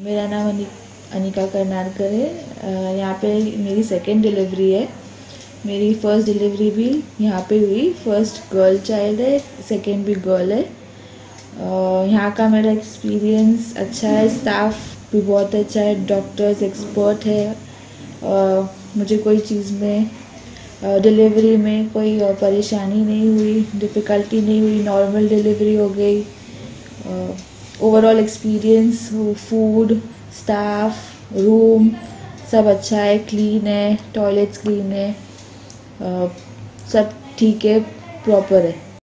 मेरा नाम अनिका करनारकर है। यहाँ पे मेरी सेकेंड डिलीवरी है। मेरी फ़र्स्ट डिलीवरी भी यहाँ पे हुई। फर्स्ट गर्ल चाइल्ड है, सेकेंड भी गर्ल है। यहाँ का मेरा एक्सपीरियंस अच्छा है, स्टाफ भी बहुत अच्छा है, डॉक्टर्स एक्सपर्ट है। मुझे कोई चीज़ में डिलीवरी में कोई परेशानी नहीं हुई, डिफ़िकल्टी नहीं हुई, नॉर्मल डिलीवरी हो गई। Overall experience, food, staff, room सब अच्छा है, क्लीन है, टॉयलेट्स क्लीन है, सब ठीक है, प्रॉपर है।